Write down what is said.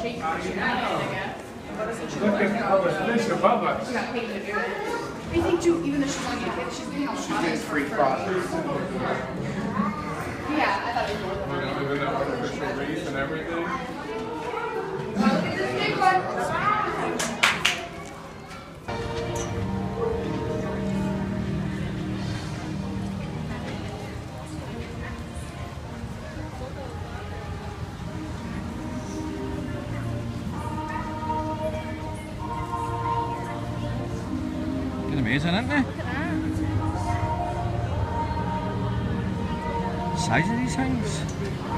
Look at all the fish above us. I think too, even though she's only a kid, she's getting all the products free for products. Yeah, I thought it was You know, even the artificial reef and everything. look at this big one. Get amazing, isn't it? Size of these things.